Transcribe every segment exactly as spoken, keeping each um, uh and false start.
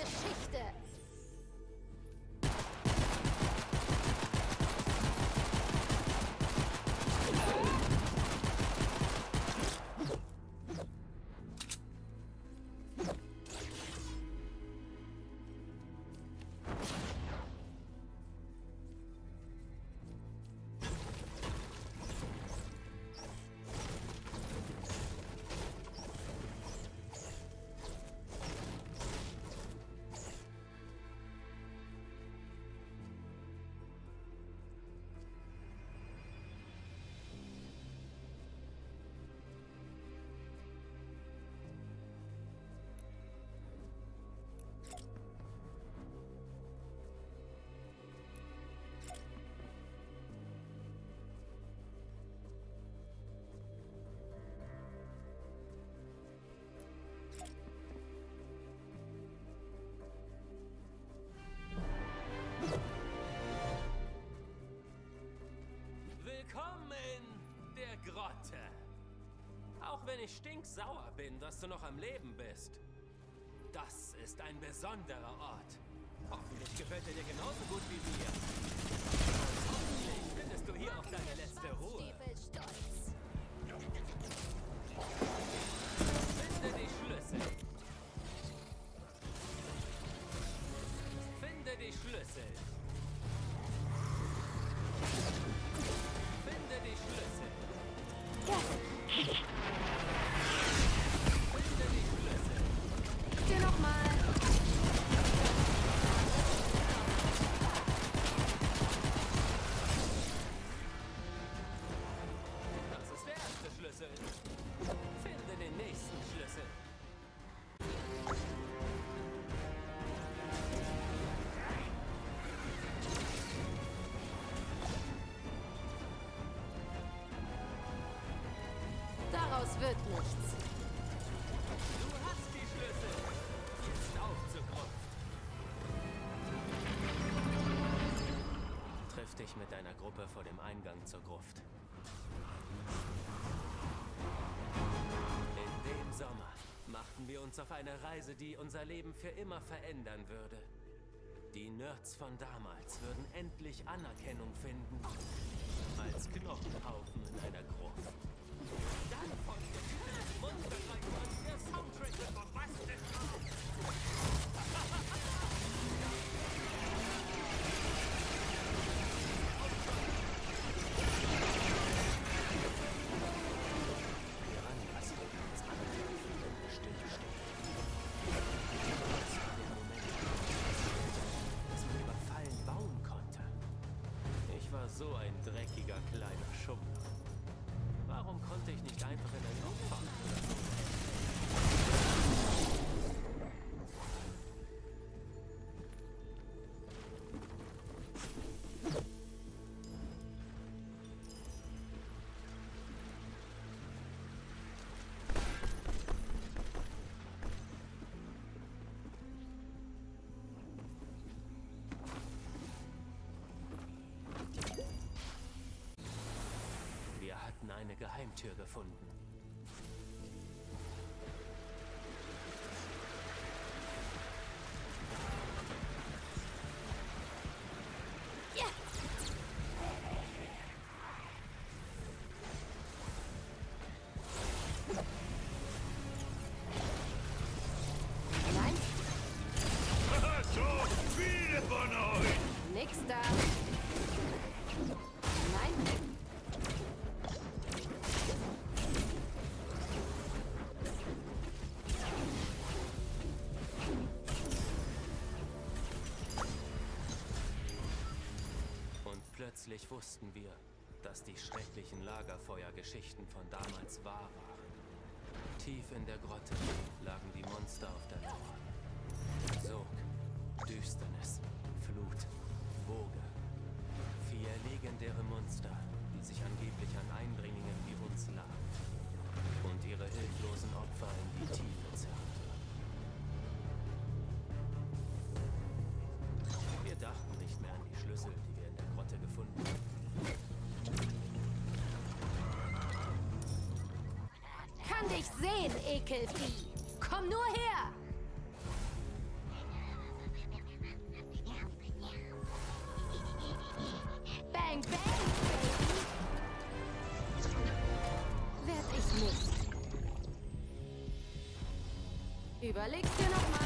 Geschichte. Willkommen in der Grotte. Auch wenn ich stinksauer bin, dass du noch am Leben bist. Das ist ein besonderer Ort. Hoffentlich gefällt er dir genauso gut wie mir. Und hoffentlich findest du hier auch deine letzte Ruhe. Finde die Schlüssel. Finde die Schlüssel. Finde die Schlüssel. Finde die Schlüssel. Dir noch mal. Das ist der erste Schlüssel. Finde den nächsten Schlüssel. Daraus wird nichts. Du hast die Schlüssel. Jetzt auf zur Gruft. Triff dich mit deiner Gruppe vor dem Eingang zur Gruft. In dem Sommer machten wir uns auf eine Reise, die unser Leben für immer verändern würde. Die Nerds von damals würden endlich Anerkennung finden. Als Knochenhaufen in einer Gruft. Dann folgt der Monsterstreik und der Soundtrack wird bombastisch drauf. Wir ranlassen uns angreifen, wenn wir stillstehen. Das war der Moment, dass man überfallen bauen konnte. Ich war so ein dreckiger kleiner Schummler. Warum konnte ich nicht einfach in ein Loch fahren oder so? Wir hatten eine Geheimtür gefunden. Ja. Nein, So viele von euch! nix da. Nein. Und plötzlich wussten wir, dass die schrecklichen Lagerfeuergeschichten von damals wahr waren. Tief in der Grotte lagen die Monster auf der Lauer. Sog, Düsternis, Flut, Woge. Vier legendäre Monster, die sich angeblich an Eindringlingen wie uns lagen und ihre hilflosen Opfer in die Tiefe zerrten. Wir dachten nicht mehr an die Schlüssel, die wir in der Grotte gefunden hatten. Kann dich sehen, Ekelvieh. Komm nur her. Überleg's dir nochmal.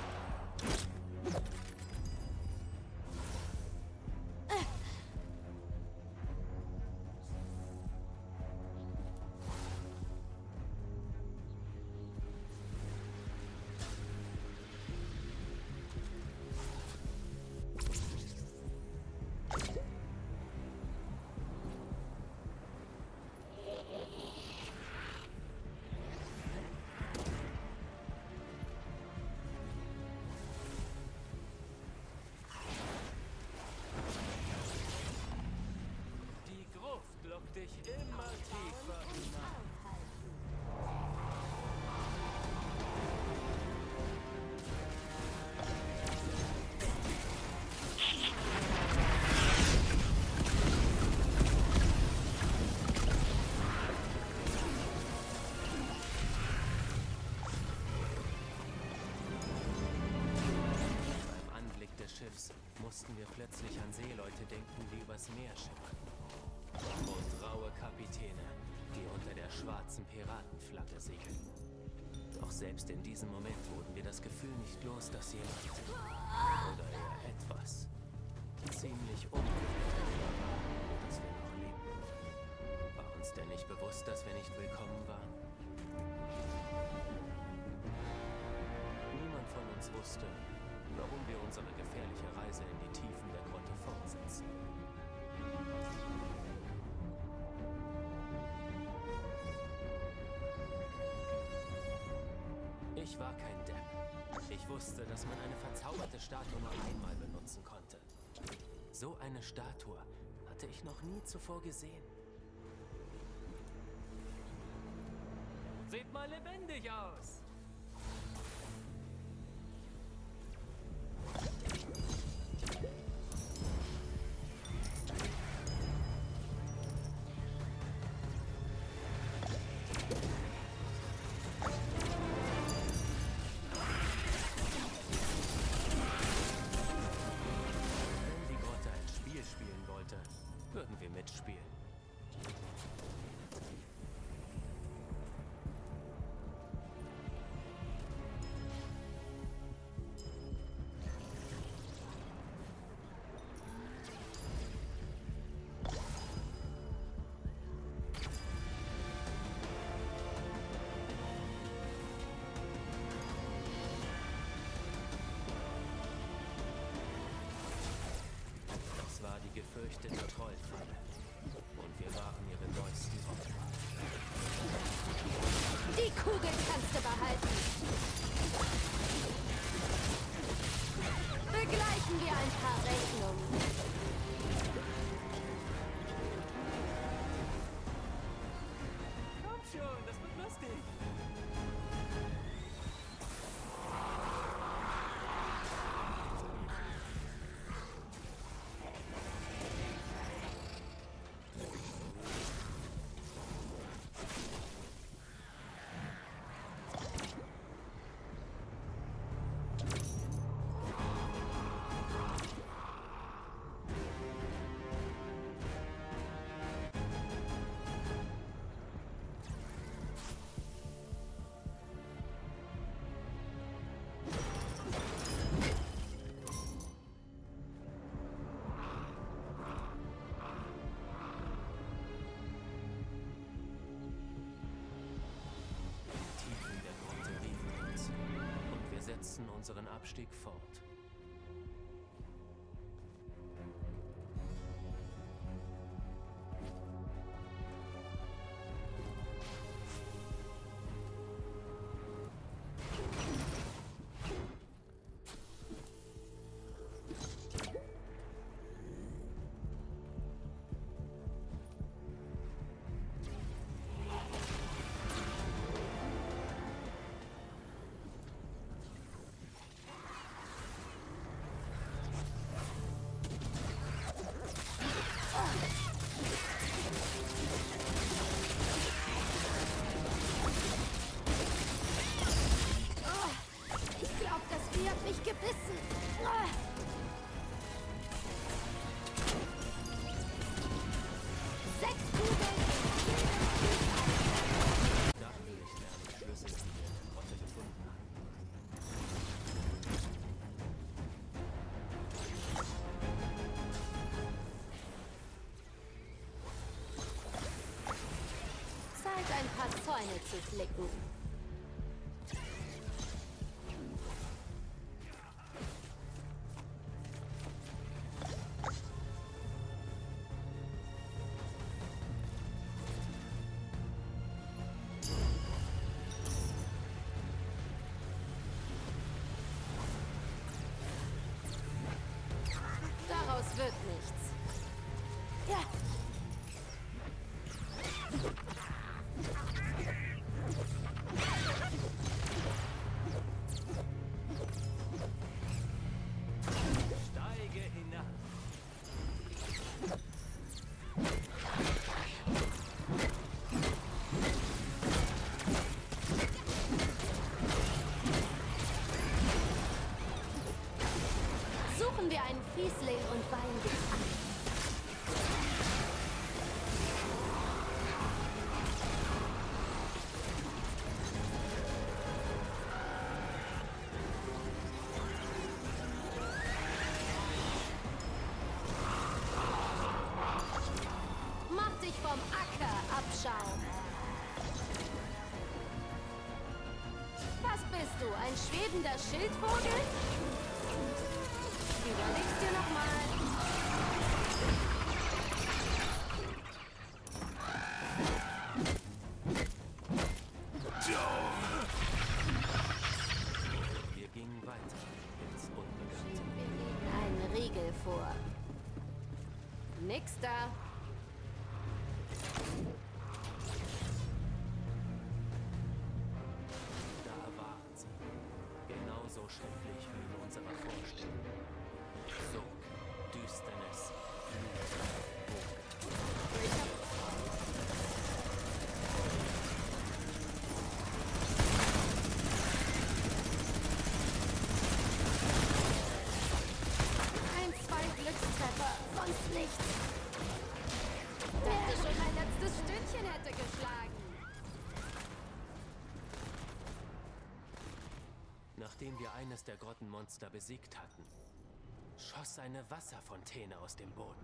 Dich immer tiefer hinein. Beim Anblick des Schiffs mussten wir plötzlich an Seeleute denken, die übers Meer schippern. Und raue Kapitäne, die unter der schwarzen Piratenflagge segeln. Doch selbst in diesem Moment wurden wir das Gefühl nicht los, dass jemand, oder eher etwas, ziemlich ungewöhnlich war, dass wir noch lebten. War uns denn nicht bewusst, dass wir nicht willkommen waren? Niemand von uns wusste, warum wir unsere gefährliche Reise in die Tiefen der Grotte fortsetzen. Ich war kein Depp. Ich wusste, dass man eine verzauberte Statue nur einmal benutzen konnte. So eine Statue hatte ich noch nie zuvor gesehen. Sieht mal lebendig aus! Würden wir mitspielen. Das war die gefürchtete Trollfalle. Und wir waren ihre neuesten Opfer. Die Kugel kannst du behalten. Begleichen wir ein paar Rechnungen. Komm schon, das wird lustig. Setzen unseren Abstieg fort. Zäune zu flicken. Daraus wird nichts. Ja. Steige hinab. Suchen wir einen Fiesling und weihen dich an. Mach dich vom Acker abschauen. Was bist du, ein schwebender Schildvogel? Überleg's dir nochmal. Wir gingen weiter ins Unbekannte. Wir legen einen Riegel vor. Nix da. Da waren sie. Genauso schrecklich wie in unserer Vorstellung. Sog, Düsternis, Blut, Woge. Ein, zwei Glückstreffer, sonst nichts. Dachte schon, ein letztes Stündchen hätte geschlagen. Nachdem wir eines der Grottenmonster besiegt hatten, schoss eine Wasserfontäne aus dem Boden.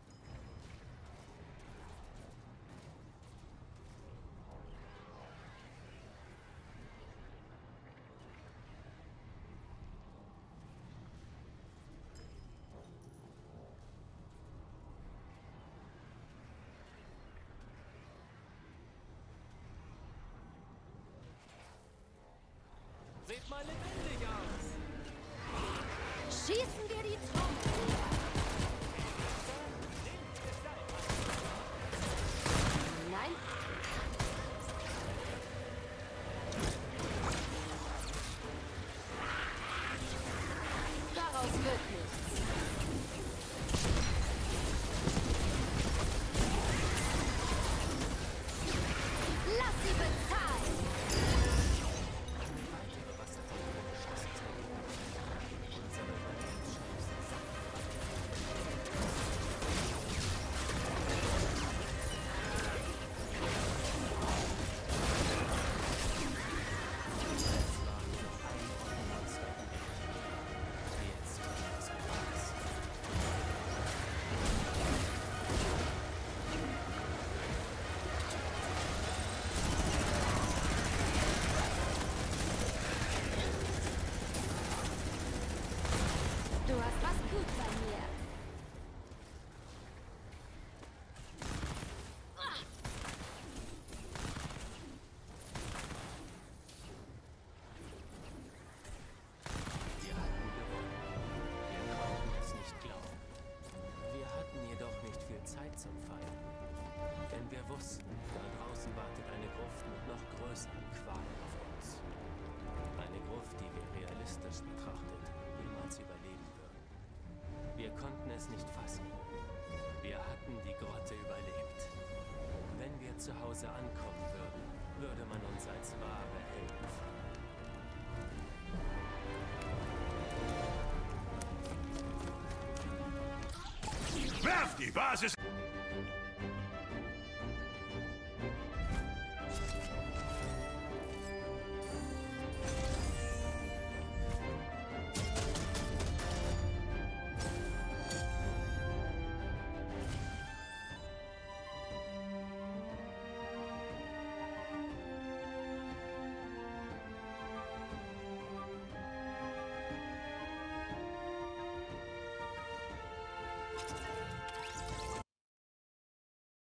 Seht mal lebendig aus! Schießen wir die Trompete. Nein. Daraus wird nichts. Lass sie bezahlen. Weitere Wasserfontäne geschossen zu haben. Unsere Überlebenschancen Du hast was gut bei mir. Wir hatten gewonnen. Wir konnten es nicht glauben. Wir hatten jedoch nicht viel Zeit zum Feiern. Denn wir wussten, da draußen wartet eine Gruft mit noch größeren Qualen auf uns. Eine Gruft, die wir realistisch betrachtet niemals überleben würden. Wir konnten es nicht fassen. Wir hatten die Grotte überlebt. Wenn wir zu Hause ankommen würden, würde man uns als wahre Helden feiern. Werft die Basis!